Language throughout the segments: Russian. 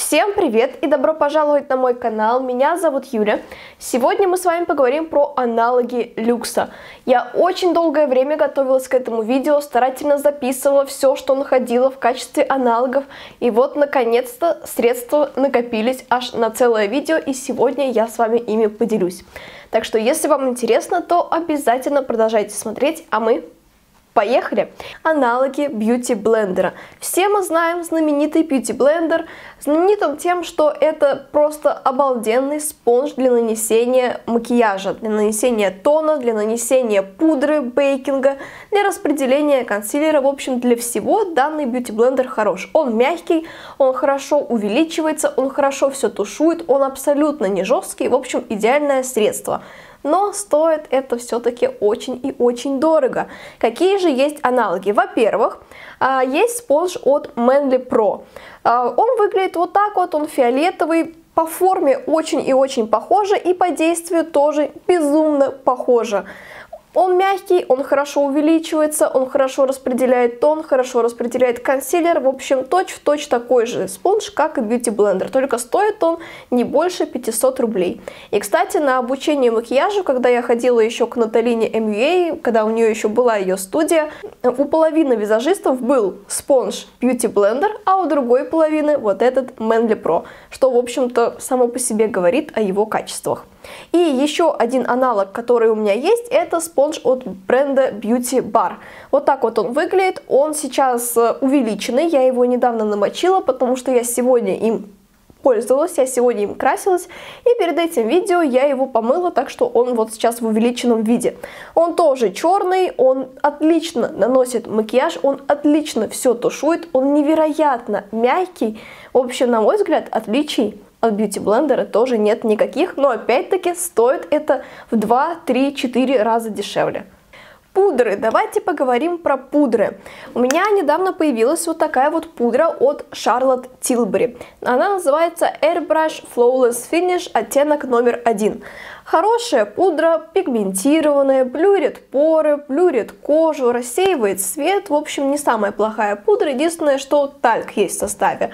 Всем привет и добро пожаловать на мой канал, меня зовут Юля. Сегодня мы с вами поговорим про аналоги люкса. Я очень долгое время готовилась к этому видео, старательно записывала все, что находила в качестве аналогов. И вот наконец-то средства накопились аж на целое видео, и сегодня я с вами ими поделюсь. Так что если вам интересно, то обязательно продолжайте смотреть, а мы... Поехали! Аналоги бьюти-блендера. Все мы знаем знаменитый бьюти-блендер. Знаменит он тем, что это просто обалденный спонж для нанесения макияжа, для нанесения тона, для нанесения пудры, бейкинга, для распределения консилера. В общем, для всего данный бьюти-блендер хорош. Он мягкий, он хорошо увеличивается, он хорошо все тушует, он абсолютно не жесткий. В общем, идеальное средство. Но стоит это все-таки очень и очень дорого. Какие же есть аналоги? Во-первых, есть спонж от Manly Pro. Он выглядит вот так вот, он фиолетовый, по форме очень и очень похоже, и по действию тоже безумно похоже. Он мягкий, он хорошо увеличивается, он хорошо распределяет тон, хорошо распределяет консилер. В общем, точь-в-точь такой же спонж, как и Beauty Blender, только стоит он не больше 500 рублей. И, кстати, на обучение макияжу, когда я ходила еще к Наталине MUA, когда у нее еще была ее студия, у половины визажистов был спонж Beauty Blender, а у другой половины вот этот Manly Pro, что, в общем-то, само по себе говорит о его качествах. И еще один аналог, который у меня есть, это спонж от бренда Beauty Bar. Вот так вот он выглядит, он сейчас увеличенный, я его недавно намочила, потому что я сегодня им пользовалась, я сегодня им красилась, и перед этим видео я его помыла, так что он вот сейчас в увеличенном виде. Он тоже черный, он отлично наносит макияж, он отлично все тушует, он невероятно мягкий. В общем, на мой взгляд, отличий от Beauty Blender тоже нет никаких, но опять-таки стоит это в 2, 3, 4 раза дешевле. Пудры. Давайте поговорим про пудры. У меня недавно появилась вот такая вот пудра от Charlotte Tilbury. Она называется Airbrush Flawless Finish, оттенок номер 1. Хорошая пудра, пигментированная, блюрит поры, блюрит кожу, рассеивает свет. В общем, не самая плохая пудра, единственное, что тальк есть в составе.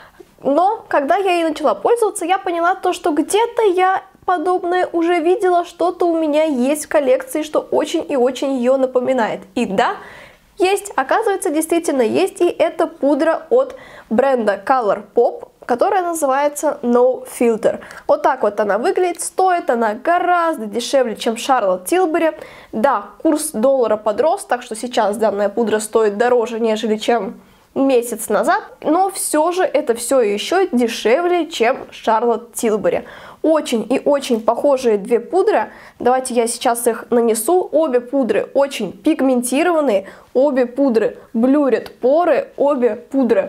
Но когда я ей начала пользоваться, я поняла то, что где-то я подобное уже видела, что-то у меня есть в коллекции, что очень и очень ее напоминает. И да, есть, оказывается, действительно есть, и это пудра от бренда Colourpop, которая называется No Filter. Вот так вот она выглядит, стоит она гораздо дешевле, чем Charlotte Tilbury. Да, курс доллара подрос, так что сейчас данная пудра стоит дороже, нежели чем месяц назад, но все же это все еще дешевле, чем Charlotte Tilbury. Очень и очень похожие две пудры. Давайте я сейчас их нанесу. Обе пудры очень пигментированные, обе пудры блюрят поры, обе пудры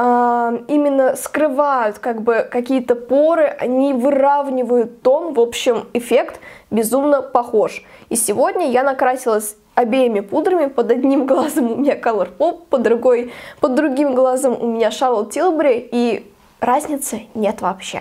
именно скрывают как бы какие-то поры, они выравнивают тон. В общем, эффект безумно похож. И сегодня я накрасилась обеими пудрами. Под одним глазом у меня Colourpop, под другим глазом у меня Charlotte Tilbury, и разницы нет вообще.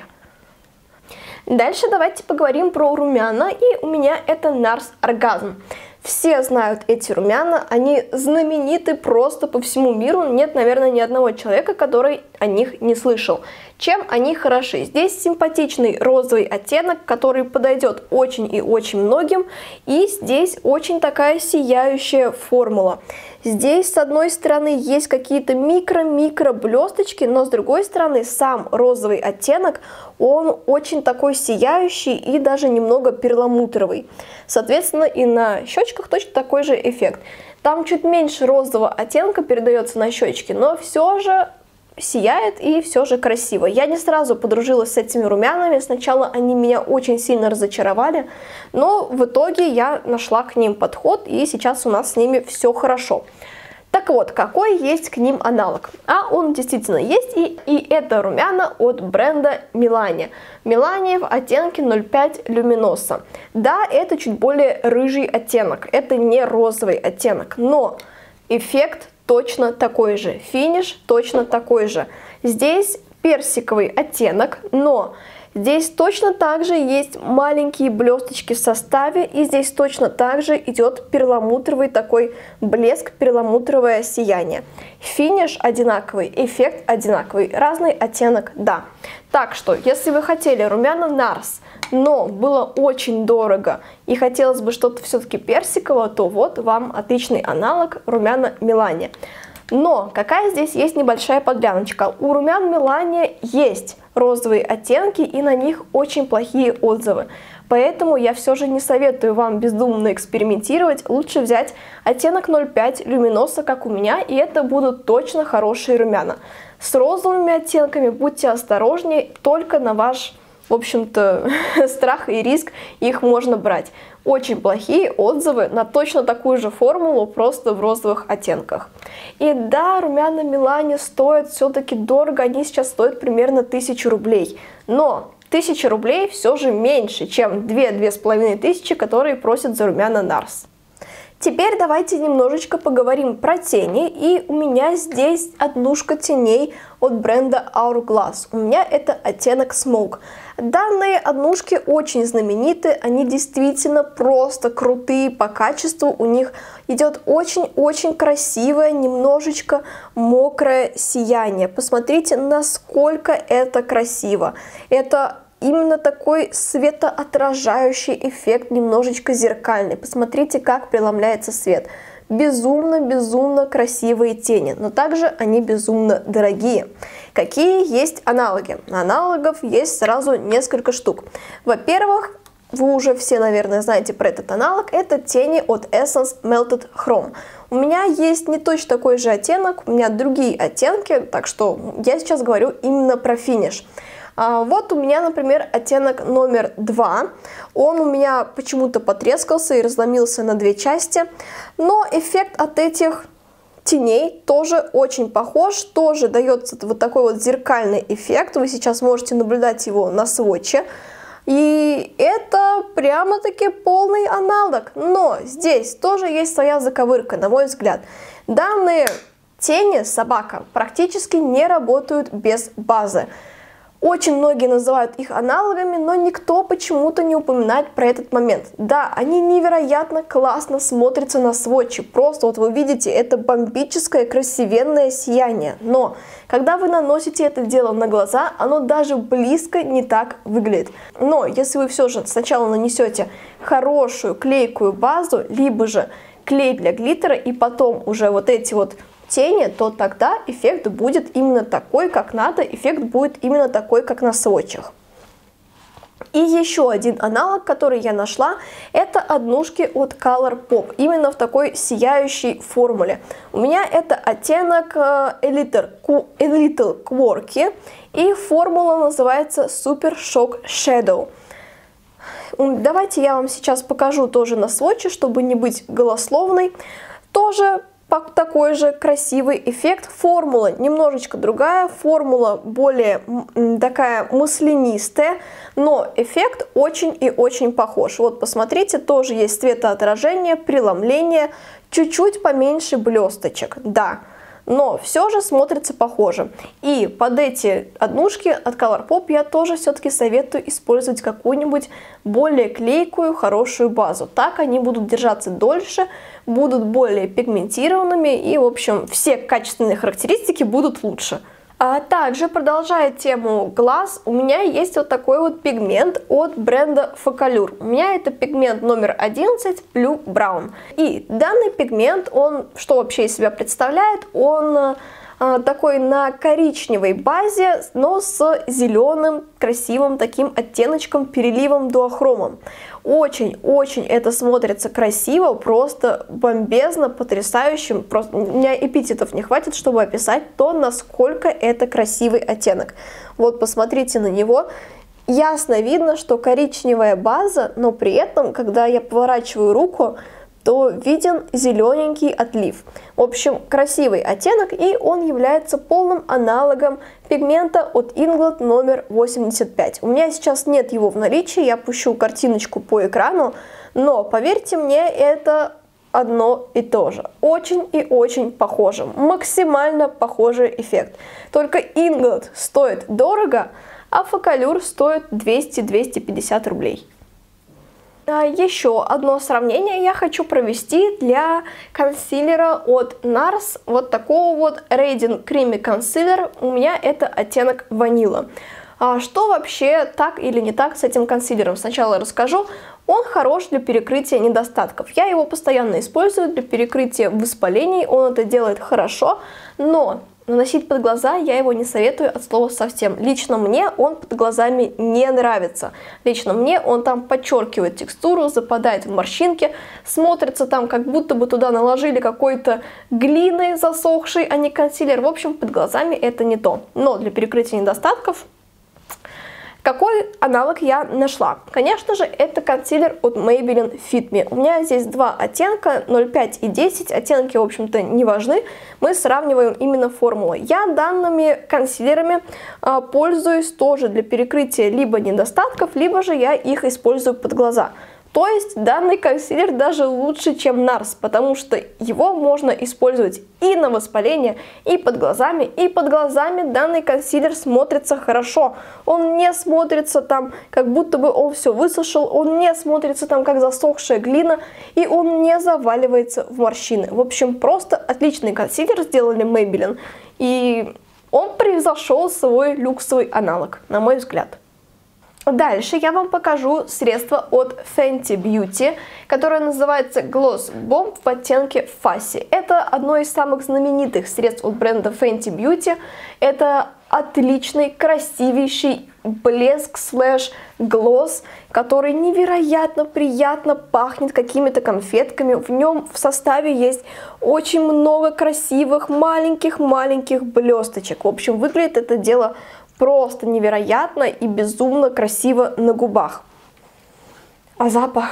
Дальше давайте поговорим про румяна, и у меня это NARS Orgasm. Все знают эти румяна, они знамениты просто по всему миру, нет, наверное, ни одного человека, который о них не слышал. Чем они хороши? Здесь симпатичный розовый оттенок, который подойдет очень и очень многим, и здесь очень такая сияющая формула. Здесь, с одной стороны, есть какие-то микро-микро блесточки, но с другой стороны, сам розовый оттенок, он очень такой сияющий и даже немного перламутровый. Соответственно, и на щечках точно такой же эффект. Там чуть меньше розового оттенка передается на щечки, но все же сияет и все же красиво. Я не сразу подружилась с этими румянами, сначала они меня очень сильно разочаровали, но в итоге я нашла к ним подход, и сейчас у нас с ними все хорошо. Так вот, какой есть к ним аналог? А он действительно есть, и это румяна от бренда Milani. Milani в оттенке 05 Luminosa. Да, это чуть более рыжий оттенок, это не розовый оттенок, но эффект точно такой же, финиш точно такой же. Здесь персиковый оттенок, но Здесь точно так же есть маленькие блесточки в составе, и здесь точно так же идет перламутровый такой блеск, перламутровое сияние. Финиш одинаковый, эффект одинаковый, разный оттенок, да. Так что, если вы хотели румяна NARS, но было очень дорого и хотелось бы что-то все-таки персиковое, то вот вам отличный аналог румяна Melania. Но какая здесь есть небольшая подляночка? У румян Melania есть розовые оттенки, и на них очень плохие отзывы. Поэтому я все же не советую вам бездумно экспериментировать. Лучше взять оттенок 05 люминоса, как у меня, и это будут точно хорошие румяна. С розовыми оттенками будьте осторожнее, только на ваш, в общем-то, страх и риск их можно брать. Очень плохие отзывы на точно такую же формулу, просто в розовых оттенках. И да, румяна Melania стоят все-таки дорого, они сейчас стоят примерно 1000 рублей. Но 1000 рублей все же меньше, чем 2-2500, которые просят за румяна NARS. Теперь давайте немножечко поговорим про тени, и у меня здесь однушка теней от бренда Hourglass. У меня это оттенок Smoke. Данные однушки очень знамениты, они действительно просто крутые по качеству, у них идет очень-очень красивое, немножечко мокрое сияние. Посмотрите, насколько это красиво. Это именно такой светоотражающий эффект, немножечко зеркальный. Посмотрите, как преломляется свет. Безумно-безумно красивые тени, но также они безумно дорогие. Какие есть аналоги? Аналогов есть сразу несколько штук. Во-первых, вы уже все, наверное, знаете про этот аналог, это тени от Essence Melted Chrome. У меня есть не точно такой же оттенок, у меня другие оттенки, так что я сейчас говорю именно про финиш. Вот у меня, например, оттенок номер 2. Он у меня почему-то потрескался и разломился на две части. Но эффект от этих теней тоже очень похож. Тоже дается вот такой вот зеркальный эффект. Вы сейчас можете наблюдать его на свотче. И это прямо-таки полный аналог. Но здесь тоже есть своя заковырка, на мой взгляд. Данные тени собака практически не работают без базы. Очень многие называют их аналогами, но никто почему-то не упоминает про этот момент. Да, они невероятно классно смотрятся на свотче. Просто вот вы видите, это бомбическое красивенное сияние. Но когда вы наносите это дело на глаза, оно даже близко не так выглядит. Но если вы все же сначала нанесете хорошую клейкую базу, либо же клей для глиттера, и потом уже вот эти вот тени, то тогда эффект будет именно такой, как надо, эффект будет именно такой, как на свотчах. И еще один аналог, который я нашла, это однушки от Colourpop, именно в такой сияющей формуле. У меня это оттенок Little Quirky, и формула называется Super Shock Shadow. Давайте я вам сейчас покажу тоже на свотче, чтобы не быть голословной. Тоже такой же красивый эффект. Формула немножечко другая, формула более такая маслянистая, но эффект очень и очень похож. Вот посмотрите, тоже есть цветоотражение, преломление, чуть-чуть поменьше блесточек, да, но все же смотрится похоже. И под эти однушки от Colourpop я тоже все-таки советую использовать какую-нибудь более клейкую, хорошую базу. Так они будут держаться дольше, будут более пигментированными и, в общем, все качественные характеристики будут лучше. А также, продолжая тему глаз, у меня есть вот такой вот пигмент от бренда Focallure. У меня это пигмент номер 11 Blue Brown. И данный пигмент, он что вообще из себя представляет? Он такой на коричневой базе, но с зеленым красивым таким оттеночком, переливом дуохромом. Очень-очень это смотрится красиво, просто бомбезно, потрясающим. Просто у меня эпитетов не хватит, чтобы описать то, насколько это красивый оттенок. Вот посмотрите на него. Ясно видно, что коричневая база, но при этом, когда я поворачиваю руку, то виден зелененький отлив. В общем, красивый оттенок, и он является полным аналогом пигмента от Inglot номер 85. У меня сейчас нет его в наличии, я пущу картиночку по экрану, но поверьте мне, это одно и то же. Очень и очень похоже. Максимально похожий эффект. Только Inglot стоит дорого, а Фокалюр стоит 200-250 рублей. Еще одно сравнение я хочу провести для консилера от NARS, вот такого вот Radiant Creamy Concealer, у меня это оттенок ванила. Что вообще так или не так с этим консилером? Сначала расскажу. Он хорош для перекрытия недостатков. Я его постоянно использую для перекрытия воспалений, он это делает хорошо, но наносить под глаза я его не советую от слова совсем. Лично мне он под глазами не нравится. Лично мне он там подчеркивает текстуру, западает в морщинки, смотрится там, как будто бы туда наложили какой-то глины засохшей, а не консилер. В общем, под глазами это не то. Но для перекрытия недостатков... Какой аналог я нашла? Конечно же, это консилер от Maybelline Fit Me. У меня здесь два оттенка, 0,5 и 10. Оттенки, в общем-то, не важны. Мы сравниваем именно формулы. Я данными консилерами пользуюсь тоже для перекрытия либо недостатков, либо же я их использую под глаза. То есть данный консилер даже лучше, чем NARS, потому что его можно использовать и на воспаление, и под глазами. И под глазами данный консилер смотрится хорошо. Он не смотрится там, как будто бы он все высушил, он не смотрится там, как засохшая глина, и он не заваливается в морщины. В общем, просто отличный консилер сделали Maybelline, и он превзошел свой люксовый аналог, на мой взгляд. Дальше я вам покажу средство от Fenty Beauty, которое называется Gloss Bomb в оттенке Fussy. Это одно из самых знаменитых средств от бренда Fenty Beauty. Это отличный, красивейший блеск слэш глосс, который невероятно приятно пахнет какими-то конфетками. В нем в составе есть очень много красивых маленьких блесточек. В общем, выглядит это дело просто невероятно и безумно красиво на губах. А запах...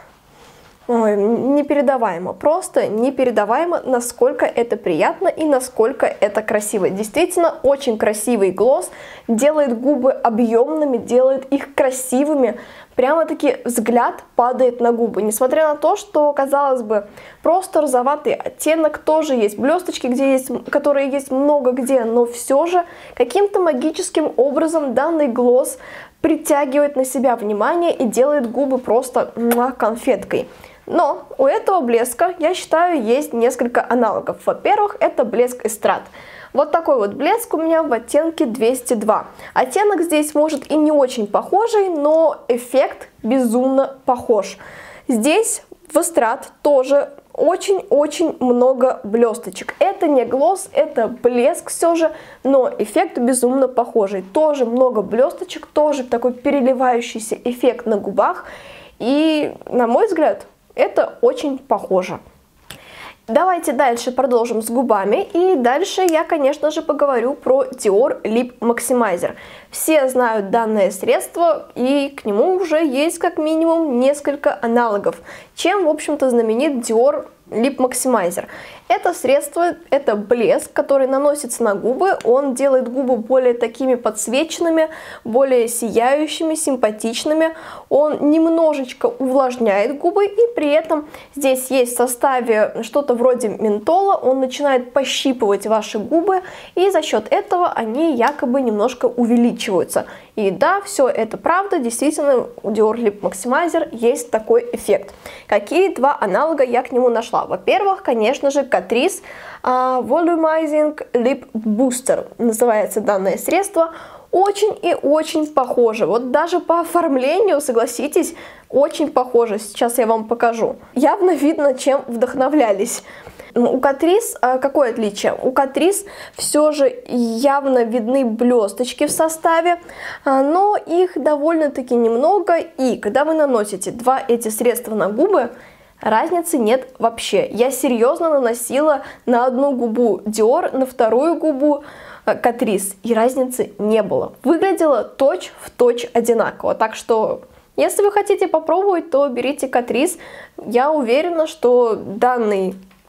Ой, непередаваемо, просто непередаваемо, насколько это приятно и насколько это красиво. Действительно, очень красивый глосс, делает губы объемными, делает их красивыми. Прямо-таки взгляд падает на губы. Несмотря на то, что, казалось бы, просто розоватый оттенок, тоже есть блесточки, которые есть много где, но все же каким-то магическим образом данный глосс притягивает на себя внимание и делает губы просто конфеткой. Но у этого блеска, я считаю, есть несколько аналогов. Во-первых, это блеск эстрад. Вот такой вот блеск у меня в оттенке 202. Оттенок здесь может и не очень похожий, но эффект безумно похож. Здесь в эстрад тоже очень-очень много блесточек. Это не глосс, это блеск все же, но эффект безумно похожий. Тоже много блесточек, тоже такой переливающийся эффект на губах. И, на мой взгляд, это очень похоже. Давайте дальше продолжим с губами. И дальше я, конечно же, поговорю про Dior Lip Maximizer. Все знают данное средство, и к нему уже есть как минимум несколько аналогов. Чем, в общем-то, знаменит Dior Lip Maximizer? Это средство, это блеск, который наносится на губы. Он делает губы более такими подсвеченными, более сияющими, симпатичными. Он немножечко увлажняет губы, и при этом здесь есть в составе что-то вроде ментола. Он начинает пощипывать ваши губы, и за счет этого они якобы немножко увеличиваются. И да, все это правда, действительно, у Dior Lip Maximizer есть такой эффект. Какие два аналога я к нему нашла? Во-первых, конечно же, Catrice Volumizing Lip Booster называется данное средство. Очень и очень похоже. Вот даже по оформлению, согласитесь, очень похоже. Сейчас я вам покажу. Явно видно, чем вдохновлялись. У Catrice какое отличие? У Catrice все же явно видны блесточки в составе, но их довольно-таки немного. И когда вы наносите два эти средства на губы, разницы нет вообще. Я серьезно наносила на одну губу Dior, на вторую губу Catrice, и разницы не было. Выглядело точь-в-точь одинаково. Так что, если вы хотите попробовать, то берите Catrice. Я уверена, что данный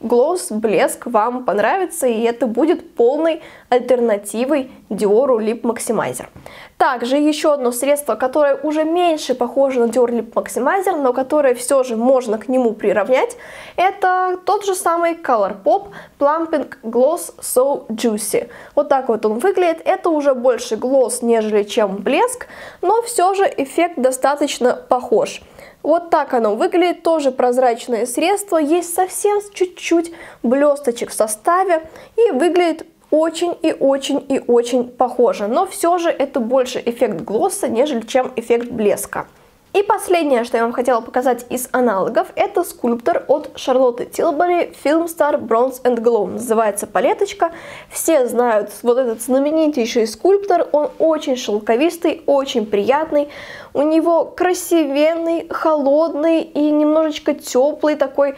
глосс, блеск вам понравится, и это будет полной альтернативой Dior Lip Maximizer. Также еще одно средство, которое уже меньше похоже на Dior Lip Maximizer, но которое все же можно к нему приравнять, это тот же самый Colourpop Plumping Gloss So Juicy. Вот так вот он выглядит. Это уже больше глосс, нежели чем блеск, но все же эффект достаточно похож. Вот так оно выглядит, тоже прозрачное средство, есть совсем чуть-чуть блесточек в составе и выглядит очень и очень и очень похоже, но все же это больше эффект глосса, нежели чем эффект блеска. И последнее, что я вам хотела показать из аналогов, это скульптор от Charlotte Tilbury Film Star Bronze and Glow. Называется палеточка. Все знают вот этот знаменитейший скульптор. Он очень шелковистый, очень приятный. У него красивенный, холодный и немножечко теплый такой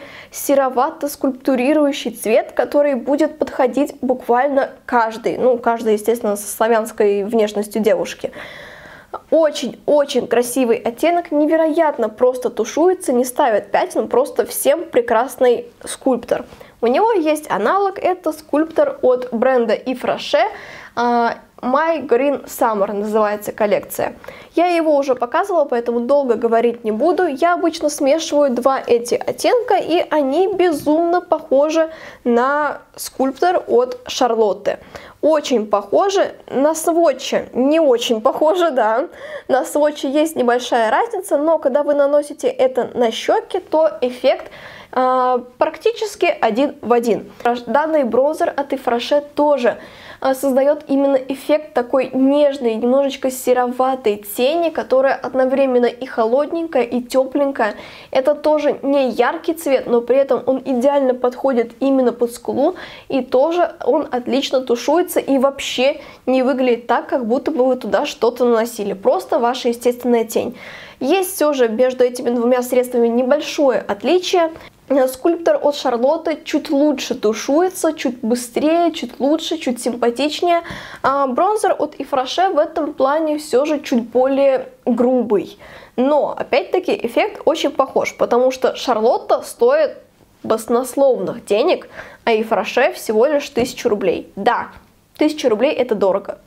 серовато-скульптурирующий цвет, который будет подходить буквально каждый. Ну, каждый, естественно, со славянской внешностью девушки. Очень-очень красивый оттенок, невероятно просто тушуется, не ставит пятен, просто всем прекрасный скульптор. У него есть аналог, это скульптор от бренда Yves Rocher, My Green Summer называется коллекция. Я его уже показывала, поэтому долго говорить не буду. Я обычно смешиваю два эти оттенка, и они безумно похожи на скульптор от Шарлотты. Очень похожи. На свотче не очень похожи, да. На свотче есть небольшая разница, но когда вы наносите это на щеки, то эффект практически один в один. Данный бронзер от Yves Rocher тоже создает именно эффект такой нежной, немножечко сероватой тени, которая одновременно и холодненькая, и тепленькая. Это тоже не яркий цвет, но при этом он идеально подходит именно под скулу, и тоже он отлично тушуется и вообще не выглядит так, как будто бы вы туда что-то наносили. Просто ваша естественная тень. Есть все же между этими двумя средствами небольшое отличие. Скульптор от Шарлотты чуть лучше тушуется, чуть быстрее, чуть лучше, чуть симпатичнее. А бронзер от Yves Rocher в этом плане все же чуть более грубый. Но, опять-таки, эффект очень похож, потому что Шарлотта стоит баснословных денег, а Yves Rocher всего лишь 1000 рублей. Да, 1000 рублей это дорого.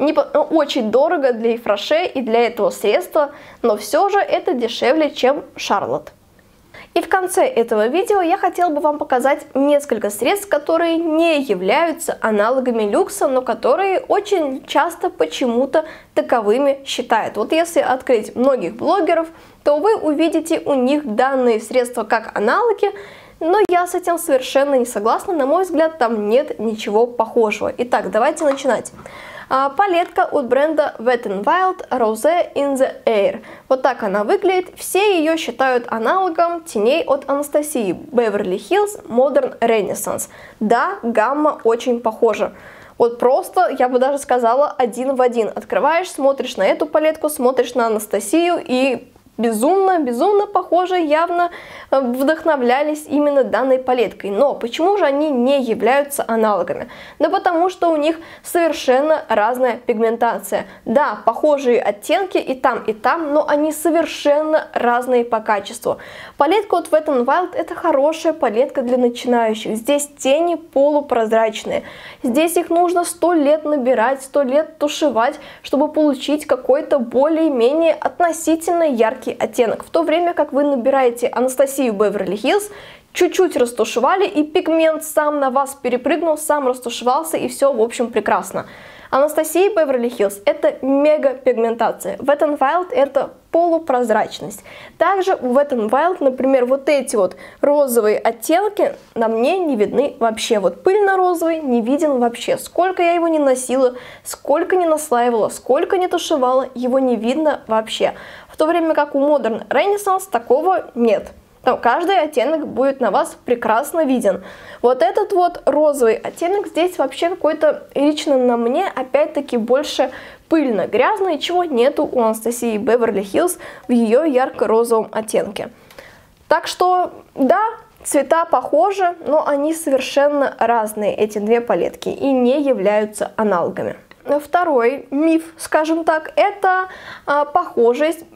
Очень дорого для Yves Rocher и для этого средства, но все же это дешевле, чем Charlotte. И в конце этого видео я хотела бы вам показать несколько средств, которые не являются аналогами люкса, но которые очень часто почему-то таковыми считают. Вот если открыть многих блогеров, то вы увидите у них данные средства как аналоги, но я с этим совершенно не согласна. На мой взгляд, там нет ничего похожего. Итак, давайте начинать. Палетка от бренда Wet n Wild Rose in the Air. Вот так она выглядит. Все ее считают аналогом теней от Анастасии Beverly Hills Modern Renaissance. Да, гамма очень похожа. Вот просто, я бы даже сказала, один в один. Открываешь, смотришь на эту палетку, смотришь на Анастасию и безумно похоже, явно вдохновлялись именно данной палеткой. Но почему же они не являются аналогами? Да потому что у них совершенно разная пигментация. Да, похожие оттенки и там, но они совершенно разные по качеству. Палетка от Wet n Wild это хорошая палетка для начинающих. Здесь тени полупрозрачные. Здесь их нужно 100 лет набирать, 100 лет тушевать, чтобы получить какой-то более-менее относительно яркий оттенок. В то время как вы набираете Анастасию Beverly Hills, чуть-чуть растушевали, и пигмент сам на вас перепрыгнул, сам растушевался, и все, в общем, прекрасно. Анастасия Beverly Hills это мега пигментация. Wet n Wild это полупрозрачность. Также в Wet n Wild, например, вот эти вот розовые оттенки на мне не видны вообще. Вот пыльно-розовый не виден вообще. Сколько я его не носила, сколько не наслаивала, сколько не тушевала, его не видно вообще. В то время как у Modern Renaissance такого нет. Там каждый оттенок будет на вас прекрасно виден. Вот этот вот розовый оттенок здесь вообще какой-то лично на мне опять-таки больше пыльно-грязный, чего нету у Анастасии Beverly Hills в ее ярко-розовом оттенке. Так что да, цвета похожи, но они совершенно разные, эти две палетки, и не являются аналогами. Второй миф, скажем так, это похожесть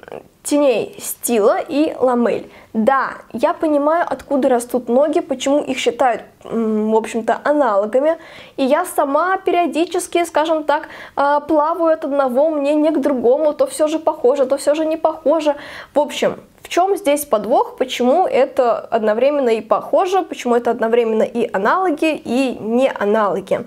теней Стила и Ламель. Да, я понимаю, откуда растут ноги, почему их считают, в общем-то, аналогами. И я сама периодически, скажем так, плаваю от одного мнения к другому. То все же похоже, то все же не похоже. В общем, в чем здесь подвох, почему это одновременно и похоже, почему это одновременно и аналоги, и не аналоги.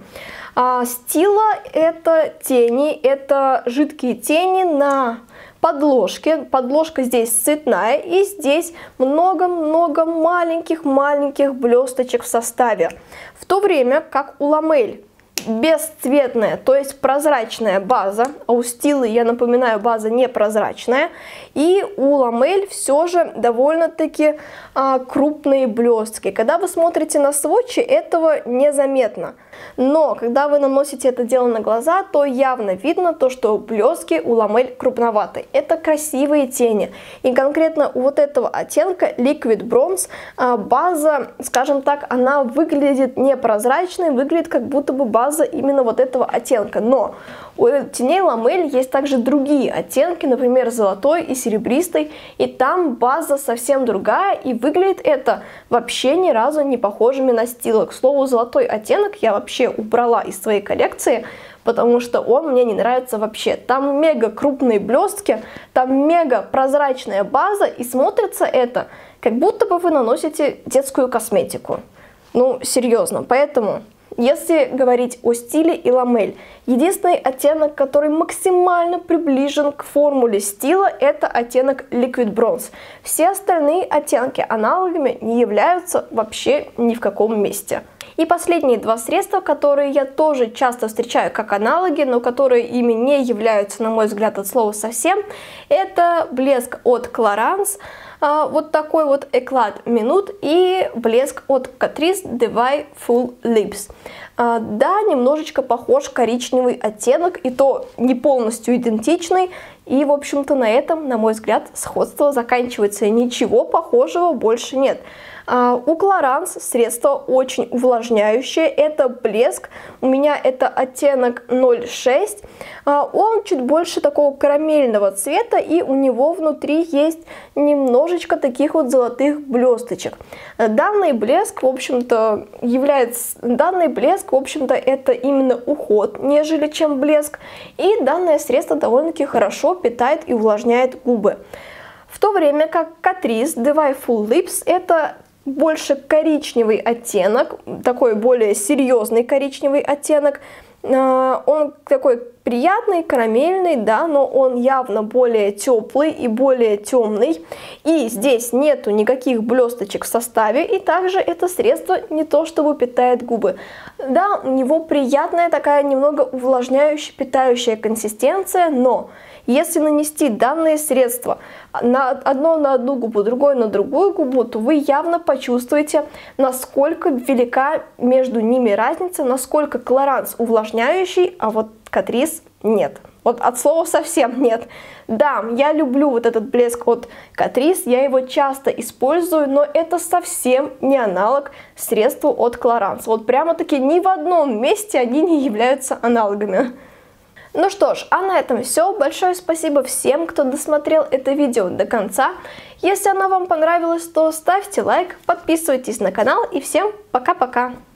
Стила — это тени, это жидкие тени на подложке. Подложка здесь цветная, и здесь много-много маленьких блесточек в составе. В то время как у Ламель бесцветная, то есть прозрачная база, а у Стилы, я напоминаю, база непрозрачная, и у Ламель все же довольно-таки крупные блестки. Когда вы смотрите на сводчи, этого незаметно. Но когда вы наносите это дело на глаза, то явно видно то, что блестки у Ламель крупноватые. Это красивые тени. И конкретно у вот этого оттенка Liquid Bronze база, скажем так, она выглядит непрозрачной, выглядит как будто бы база именно вот этого оттенка. Но у теней Ламель есть также другие оттенки, например, золотой и серебристый, и там база совсем другая, и выглядит это вообще ни разу не похожими на Стила. К слову, золотой оттенок я вообще убрала из своей коллекции, потому что он мне не нравится вообще. Там мега крупные блестки, там мега прозрачная база, и смотрится это, как будто бы вы наносите детскую косметику. Ну, серьезно, поэтому... Если говорить о Стиле и Ламель, единственный оттенок, который максимально приближен к формуле Стила, это оттенок Liquid Bronze. Все остальные оттенки аналогами не являются вообще ни в каком месте. И последние два средства, которые я тоже часто встречаю как аналоги, но которые ими не являются, на мой взгляд, от слова совсем, это блеск от Clarins, вот такой вот Eclat Minute, и блеск от Catrice Dry Full Lips. Да, немножечко похож коричневый оттенок, и то не полностью идентичный. И, в общем-то, на этом, на мой взгляд, сходство заканчивается. Ничего похожего больше нет. У Clarins средство очень увлажняющее. Это блеск. У меня это оттенок 06. Он чуть больше такого карамельного цвета, и у него внутри есть немножечко таких вот золотых блесточек. Данный блеск, в общем-то, это именно уход, нежели чем блеск. И данное средство довольно-таки хорошо питает и увлажняет губы. В то время как Catrice Dry Full Lips это больше коричневый оттенок, такой более серьезный коричневый оттенок. Он такой приятный, карамельный, да, но он явно более теплый и более темный. И здесь нету никаких блесточек в составе, и также это средство не то чтобы питает губы. Да, у него приятная такая немного увлажняющая, питающая консистенция, но если нанести данные средства одно на одну губу, другое на другую губу, то вы явно почувствуете, насколько велика между ними разница, насколько Clarins увлажняющий, а вот Catrice нет. Вот от слова совсем нет. Да, я люблю вот этот блеск от Catrice, я его часто использую, но это совсем не аналог средству от Clarins. Вот прямо-таки ни в одном месте они не являются аналогами. Ну что ж, а на этом все. Большое спасибо всем, кто досмотрел это видео до конца. Если оно вам понравилось, то ставьте лайк, подписывайтесь на канал, и всем пока-пока!